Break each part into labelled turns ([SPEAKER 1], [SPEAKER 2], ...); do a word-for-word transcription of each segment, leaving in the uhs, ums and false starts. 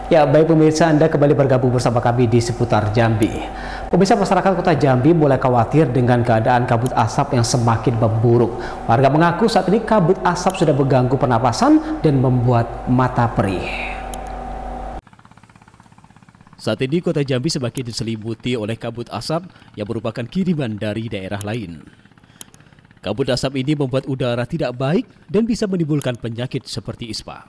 [SPEAKER 1] Ya, baik pemirsa, Anda kembali bergabung bersama kami di seputar Jambi. Pemirsa, masyarakat Kota Jambi mulai khawatir dengan keadaan kabut asap yang semakin memburuk. Warga mengaku saat ini kabut asap sudah mengganggu pernapasan dan membuat mata perih.
[SPEAKER 2] Saat ini Kota Jambi semakin diselimuti oleh kabut asap yang merupakan kiriman dari daerah lain. Kabut asap ini membuat udara tidak baik dan bisa menimbulkan penyakit seperti ispa.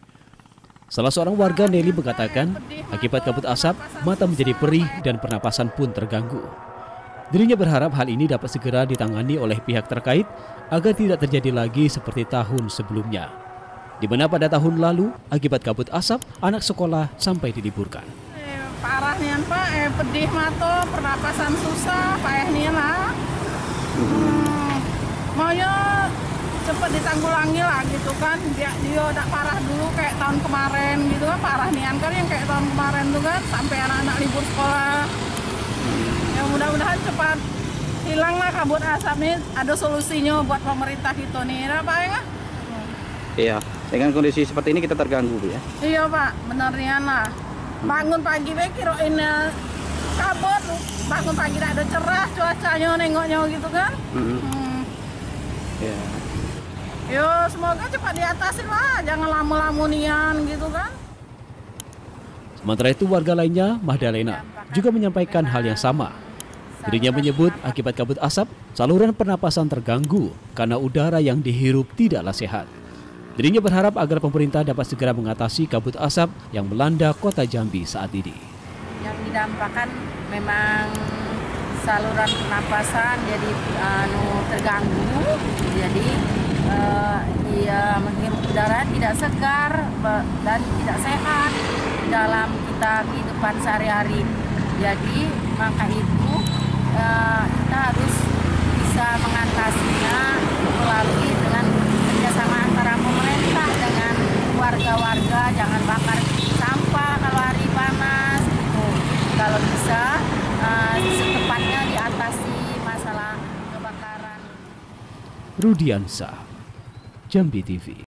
[SPEAKER 2] Salah seorang warga, Nelly, mengatakan akibat kabut asap, mata menjadi perih dan pernapasan pun terganggu. Dirinya berharap hal ini dapat segera ditangani oleh pihak terkait agar tidak terjadi lagi seperti tahun sebelumnya, di mana pada tahun lalu akibat kabut asap anak sekolah sampai diliburkan.
[SPEAKER 3] Eh, parah nih Pak, eh, pedih mata, pernapasan susah, payah nih lah. Hmm, maunya cepat ditanggulangi lah gitu kan, dia dia udah parah dulu kayak tahun kemarin gitu kan, parah nian kan yang kayak tahun kemarin tuh kan sampai anak-anak libur sekolah. Ya mudah-mudahan cepat hilang lah kabut asap nih, ada solusinya buat pemerintah kita nih, nah, Pak ya?
[SPEAKER 4] Iya, dengan kondisi seperti ini kita terganggu, Bu ya?
[SPEAKER 3] Iya Pak, benernya lah. Bangun pagi be kirain kabut, bangun pagi ada cerah cuacanya nengoknya gitu kan. Mm-hmm. hmm.
[SPEAKER 4] Ya.
[SPEAKER 3] Yo, semoga cepat diatasin lah, jangan lama-lama nian gitu kan.
[SPEAKER 2] Sementara itu warga lainnya, Mahdalena, juga menyampaikan hal yang sama. Dirinya menyebut akibat kabut asap, saluran pernapasan terganggu karena udara yang dihirup tidaklah sehat. Dirinya berharap agar pemerintah dapat segera mengatasi kabut asap yang melanda Kota Jambi saat ini.
[SPEAKER 5] Yang didampakkan memang saluran pernapasan jadi anu terganggu, jadi Uh, ia menghirup udara tidak segar dan tidak sehat dalam kita kehidupan sehari-hari. Jadi maka itu uh, kita harus bisa mengatasinya melalui dengan kerjasama antara pemerintah dengan warga-warga, jangan bakar sampah kalau hari panas. Gitu. Kalau bisa uh, secepatnya diatasi masalah kebakaran.
[SPEAKER 2] Rudiansa, Jambi T V.